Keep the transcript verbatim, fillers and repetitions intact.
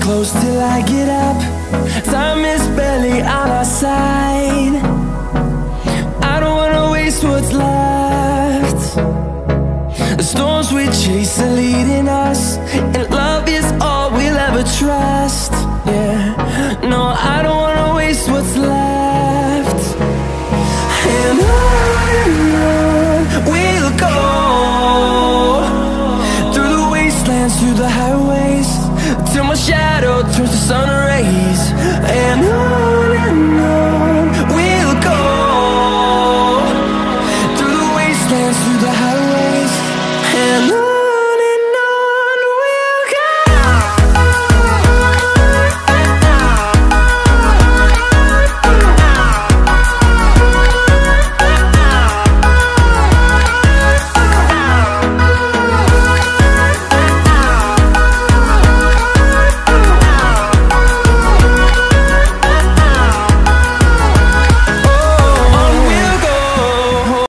close till I get up. Time is barely on our side. I don't wanna waste what's left. The storms we chase are leading us.